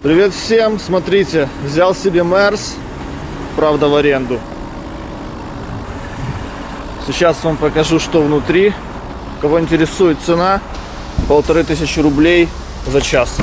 Привет всем! Смотрите, взял себе Мерс, правда в аренду. Сейчас вам покажу, что внутри. Кого интересует цена, 1500 рублей за час.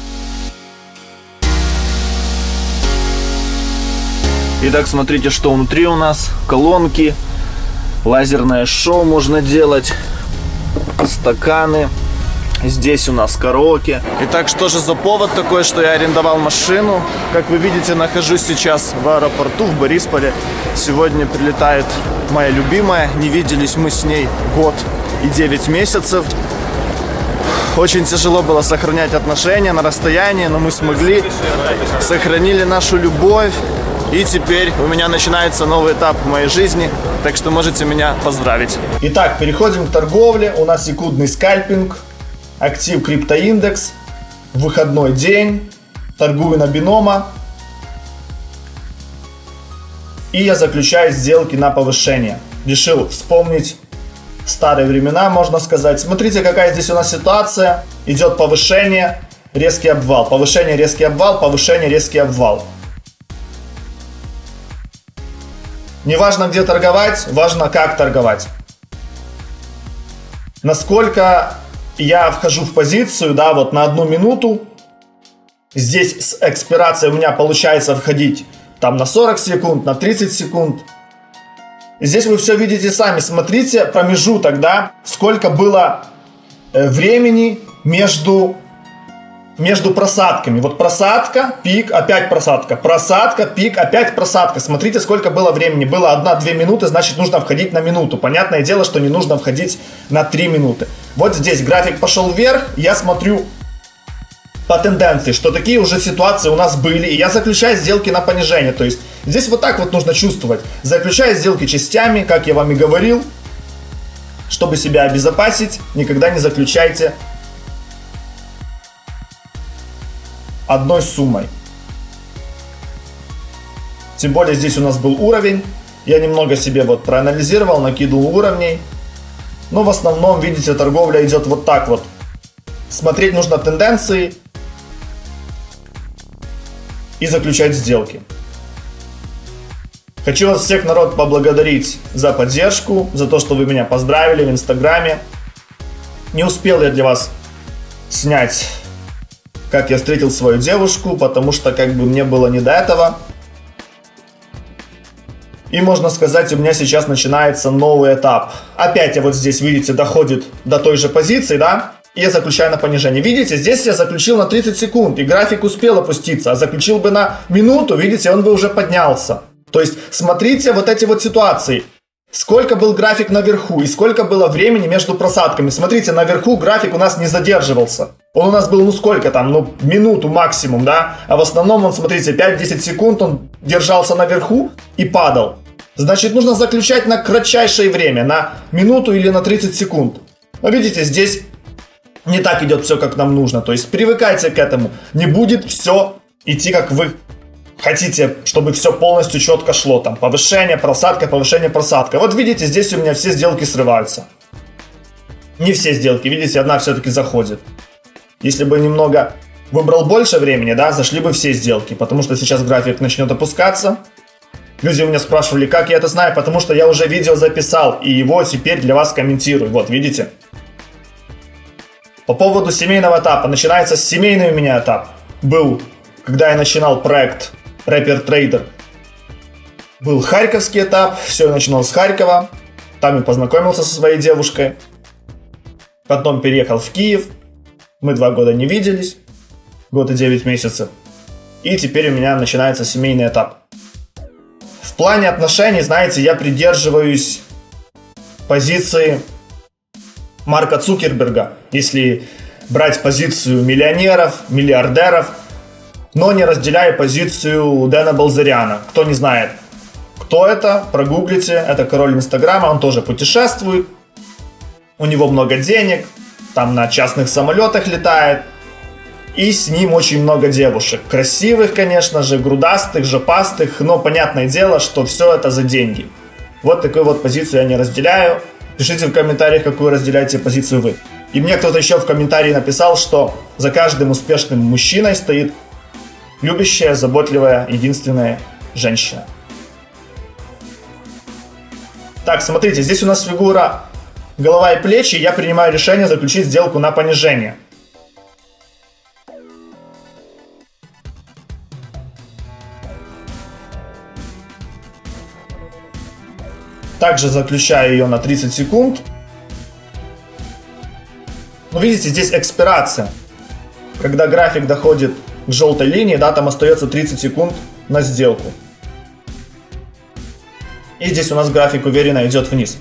Итак, смотрите, что внутри у нас. Колонки, лазерное шоу можно делать, стаканы. Здесь у нас караоке. Итак, что же за повод такой, что я арендовал машину? Как вы видите, нахожусь сейчас в аэропорту в Борисполе. Сегодня прилетает моя любимая. Не виделись мы с ней год и 9 месяцев. Очень тяжело было сохранять отношения на расстоянии, но мы смогли. Сохранили нашу любовь. И теперь у меня начинается новый этап в моей жизни. Так что можете меня поздравить. Итак, переходим к торговле. У нас секундный скальпинг. Актив криптоиндекс, выходной день, торгую на бинома. И я заключаю сделки на повышение. Решил вспомнить старые времена, можно сказать. Смотрите, какая здесь у нас ситуация. Идет повышение, резкий обвал. Повышение, резкий обвал, повышение, резкий обвал. Не важно, где торговать, важно, как торговать. Насколько я вхожу в позицию, да, вот на 1 минуту. Здесь с экспирацией у меня получается входить там на 40 секунд, на 30 секунд. Здесь вы все видите сами. Смотрите промежуток, да, сколько было времени между просадками. Вот просадка, пик, опять просадка. Просадка, пик, опять просадка. Смотрите, сколько было времени. Было 1-2 минуты, значит нужно входить на минуту. Понятное дело, что не нужно входить на 3 минуты. Вот здесь график пошел вверх. Я смотрю по тенденции, что такие уже ситуации у нас были. И я заключаю сделки на понижение. То есть здесь вот так вот нужно чувствовать. Заключаю сделки частями, как я вам и говорил. Чтобы себя обезопасить, никогда не заключайте одной суммой. Тем более здесь у нас был уровень. Я немного себе вот проанализировал, накидывал уровней. Но в основном, видите, торговля идет вот так вот. Смотреть нужно тенденции и заключать сделки. Хочу вас всех, народ, поблагодарить за поддержку, за то, что вы меня поздравили в Инстаграме. Не успел я для вас снять, как я встретил свою девушку, потому что как бы мне было не до этого. И можно сказать, у меня сейчас начинается новый этап. Опять я вот здесь, видите, доходит до той же позиции, да? И я заключаю на понижение. Видите, здесь я заключил на 30 секунд, и график успел опуститься. А заключил бы на минуту, видите, он бы уже поднялся. То есть, смотрите вот эти вот ситуации. Сколько был график наверху и сколько было времени между просадками. Смотрите, наверху график у нас не задерживался. Он у нас был, ну сколько там, ну минуту максимум, да? А в основном он, смотрите, 5-10 секунд он держался наверху и падал. Значит, нужно заключать на кратчайшее время, на минуту или на 30 секунд. Но видите, здесь не так идет все, как нам нужно. То есть привыкайте к этому. Не будет все идти, как вы хотите, чтобы все полностью четко шло. Там повышение, просадка, повышение, просадка. Вот видите, здесь у меня все сделки срываются. Не все сделки, видите, одна все-таки заходит. Если бы немного выбрал больше времени, да, зашли бы все сделки. Потому что сейчас график начнет опускаться. Люди у меня спрашивали, как я это знаю. Потому что я уже видео записал и его теперь для вас комментирую. Вот, видите. По поводу семейного этапа. Начинается семейный у меня этап. Был, когда я начинал проект Рэпер Трейдер. Был харьковский этап. Все, я начинал с Харькова. Там я познакомился со своей девушкой. Потом переехал в Киев. Мы 2 года не виделись. Год и 9 месяцев. И теперь у меня начинается семейный этап. В плане отношений, знаете, я придерживаюсь позиции Марка Цукерберга. Если брать позицию миллионеров, миллиардеров. Но не разделяю позицию Дэна Балзериана. Кто не знает, кто это, прогуглите. Это король Инстаграма, он тоже путешествует. У него много денег. Там на частных самолетах летает. И с ним очень много девушек. Красивых, конечно же, грудастых, жопастых. Но понятное дело, что все это за деньги. Вот такую вот позицию я не разделяю. Пишите в комментариях, какую разделяете позицию вы. И мне кто-то еще в комментарии написал, что за каждым успешным мужчиной стоит любящая, заботливая, единственная женщина. Так, смотрите, здесь у нас фигура голова и плечи. Я принимаю решение заключить сделку на понижение. Также заключаю ее на 30 секунд. Ну, видите, здесь экспирация. Когда график доходит к желтой линии, да, там остается 30 секунд на сделку. И здесь у нас график уверенно идет вниз.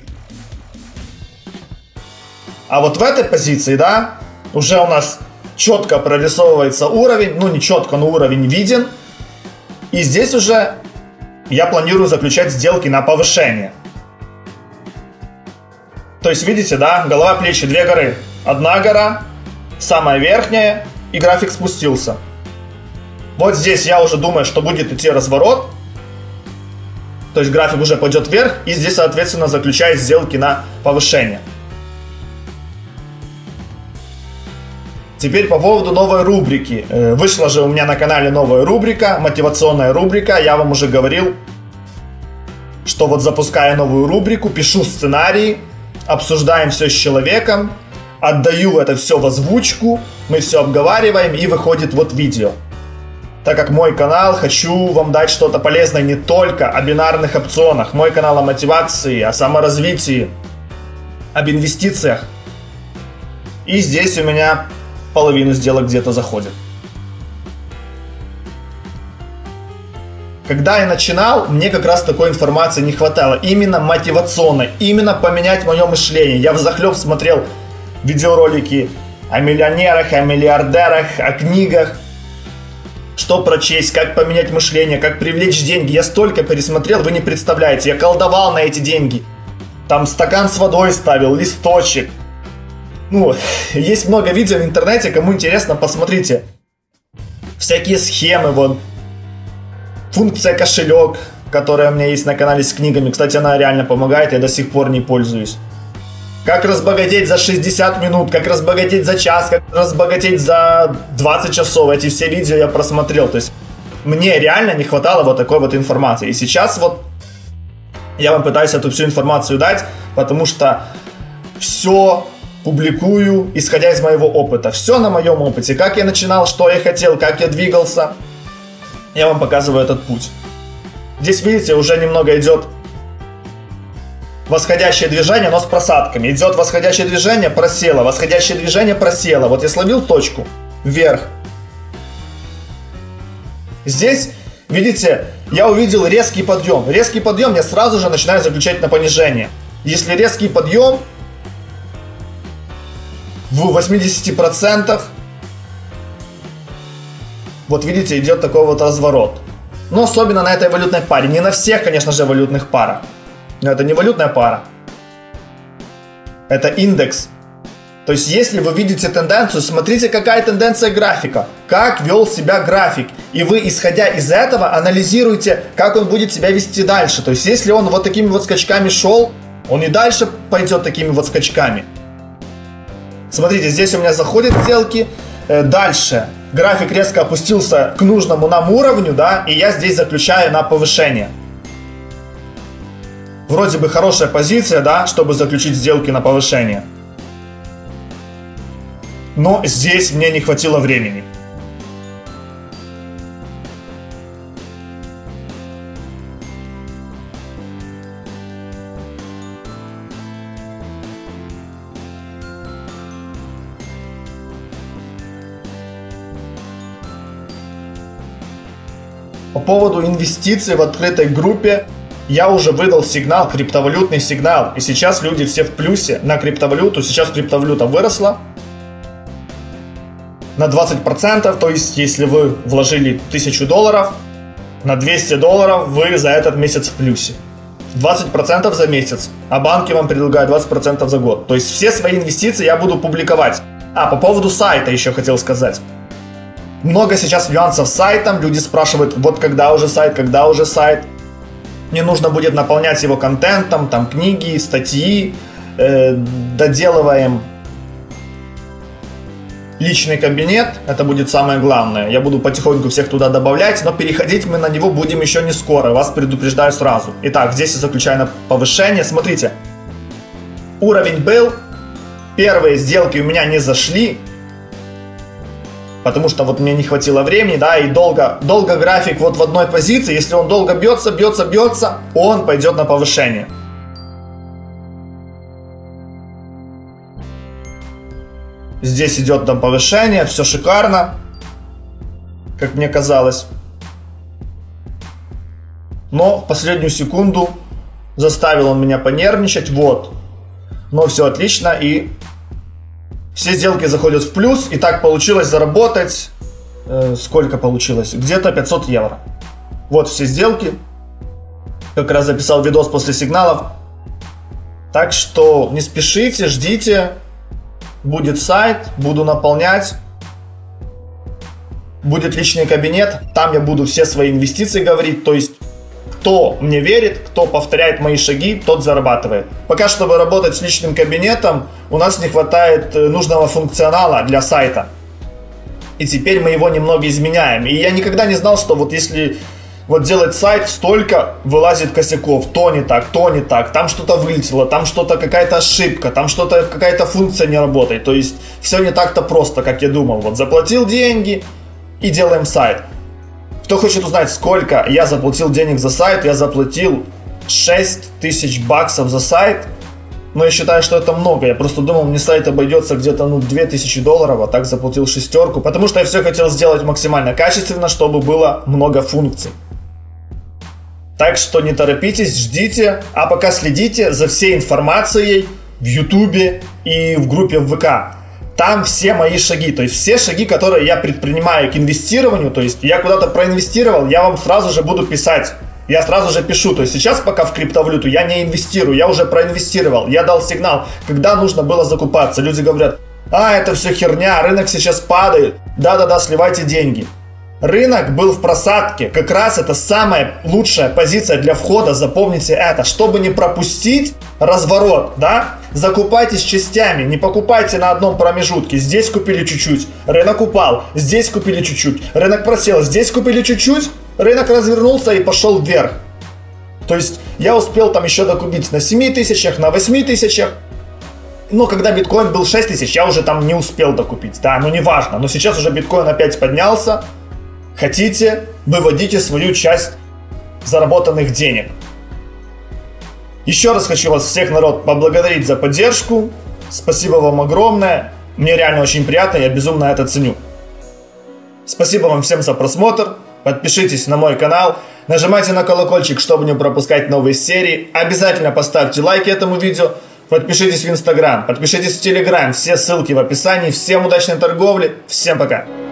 А вот в этой позиции, да, уже у нас четко прорисовывается уровень. Ну, не четко, но уровень виден. И здесь уже я планирую заключать сделки на повышение. То есть, видите, да, голова, плечи, две горы. Одна гора, самая верхняя, и график спустился. Вот здесь я уже думаю, что будет идти разворот. То есть график уже пойдет вверх, и здесь, соответственно, заключаю сделки на повышение. Теперь по поводу новой рубрики. Вышла же у меня на канале новая рубрика, мотивационная рубрика. Я вам уже говорил, что вот запуская новую рубрику, пишу сценарий, обсуждаем все с человеком, отдаю это все в озвучку, мы все обговариваем, и выходит вот видео. Так как мой канал, хочу вам дать что-то полезное не только о бинарных опционах. Мой канал о мотивации, о саморазвитии, об инвестициях. И здесь у меня половину сделок где-то заходит. Когда я начинал, мне как раз такой информации не хватало. Именно мотивационной, именно поменять мое мышление. Я взахлеб смотрел видеоролики о миллионерах, о миллиардерах, о книгах. Что прочесть, как поменять мышление, как привлечь деньги. Я столько пересмотрел, вы не представляете. Я колдовал на эти деньги. Там стакан с водой ставил, листочек. Ну, есть много видео в интернете, кому интересно, посмотрите. Всякие схемы, вот. Функция кошелек, которая у меня есть на канале с книгами. Кстати, она реально помогает, я до сих пор не пользуюсь. Как разбогатеть за 60 минут, как разбогатеть за час, как разбогатеть за 20 часов. Эти все видео я просмотрел. То есть мне реально не хватало вот такой вот информации. И сейчас вот я вам пытаюсь эту всю информацию дать, потому что все публикую, исходя из моего опыта. Все на моем опыте. Как я начинал, что я хотел, как я двигался. Я вам показываю этот путь. Здесь, видите, уже немного идет восходящее движение, но с просадками. Идет восходящее движение, просело, восходящее движение, просело. Вот я словил точку вверх. Здесь, видите, я увидел резкий подъем. Резкий подъем я сразу же начинаю заключать на понижение. Если резкий подъем в 80%, вот видите, идет такой вот разворот. Но особенно на этой валютной паре. Не на всех, конечно же, валютных парах. Но это не валютная пара. Это индекс. То есть, если вы видите тенденцию, смотрите, какая тенденция графика. Как вел себя график. И вы, исходя из этого, анализируете, как он будет себя вести дальше. То есть, если он вот такими вот скачками шел, он и дальше пойдет такими вот скачками. Смотрите, здесь у меня заходят сделки. Дальше график резко опустился к нужному нам уровню, да, и я здесь заключаю на повышение. Вроде бы хорошая позиция, да, чтобы заключить сделки на повышение. Но здесь мне не хватило времени. По поводу инвестиций в открытой группе я уже выдал сигнал, криптовалютный сигнал. И сейчас люди все в плюсе на криптовалюту. Сейчас криптовалюта выросла на 20%. То есть, если вы вложили $1000, на $200 вы за этот месяц в плюсе. 20% за месяц. А банки вам предлагают 20% за год. То есть, все свои инвестиции я буду публиковать. А, по поводу сайта еще хотел сказать. Много сейчас нюансов с сайтом. Люди спрашивают, вот когда уже сайт, когда уже сайт. Мне нужно будет наполнять его контентом, там книги, статьи, доделываем личный кабинет, это будет самое главное. Я буду потихоньку всех туда добавлять, но переходить мы на него будем еще не скоро, вас предупреждаю сразу. Итак, здесь я заключаю на повышение, смотрите. Уровень был, первые сделки у меня не зашли, потому что вот мне не хватило времени, да, и долго график вот в одной позиции, если он долго бьется, он пойдет на повышение. Здесь идет там повышение, все шикарно, как мне казалось. Но в последнюю секунду заставил он меня понервничать, вот. Но все отлично, и все сделки заходят в плюс, и так получилось заработать, сколько получилось? Где-то 500 евро. Вот все сделки, как раз записал видос после сигналов. Так что не спешите, ждите. Будет сайт, буду наполнять. Будет личный кабинет, там я буду все свои инвестиции говорить. То есть, кто мне верит, кто повторяет мои шаги, тот зарабатывает. Пока, чтобы работать с личным кабинетом, у нас не хватает нужного функционала для сайта. И теперь мы его немного изменяем. И я никогда не знал, что вот если вот делать сайт, столько вылазит косяков, то не так, там что-то вылетело, там что-то какая-то ошибка, там что-то какая-то функция не работает. То есть все не так-то просто, как я думал. Вот заплатил деньги и делаем сайт. Кто хочет узнать, сколько я заплатил денег за сайт, я заплатил 6000 баксов за сайт. Но я считаю, что это много. Я просто думал, мне сайт обойдется где-то 2000 долларов, а так заплатил шестерку. Потому что я все хотел сделать максимально качественно, чтобы было много функций. Так что не торопитесь, ждите, а пока следите за всей информацией в YouTube и в группе в ВК. Там все мои шаги, то есть все шаги, которые я предпринимаю к инвестированию, то есть я куда-то проинвестировал, я вам сразу же буду писать. Я сразу же пишу, то есть сейчас пока в криптовалюту я не инвестирую, я уже проинвестировал, я дал сигнал, когда нужно было закупаться. Люди говорят, это все херня, рынок сейчас падает, да-да-да, сливайте деньги. Рынок был в просадке, как раз это самая лучшая позиция для входа, запомните это, чтобы не пропустить разворот, да, закупайтесь частями, не покупайте на одном промежутке, здесь купили чуть-чуть, рынок упал, здесь купили чуть-чуть, рынок просел, здесь купили чуть-чуть, рынок развернулся и пошел вверх. То есть я успел там еще докупить на 7000, на 8000, но когда биткоин был 6000, я уже там не успел докупить, да, ну неважно, но сейчас уже биткоин опять поднялся. Хотите, выводите свою часть заработанных денег. Еще раз хочу вас всех, народ, поблагодарить за поддержку. Спасибо вам огромное. Мне реально очень приятно, я безумно это ценю. Спасибо вам всем за просмотр. Подпишитесь на мой канал. Нажимайте на колокольчик, чтобы не пропускать новые серии. Обязательно поставьте лайк этому видео. Подпишитесь в Инстаграм, подпишитесь в Телеграм. Все ссылки в описании. Всем удачной торговли. Всем пока.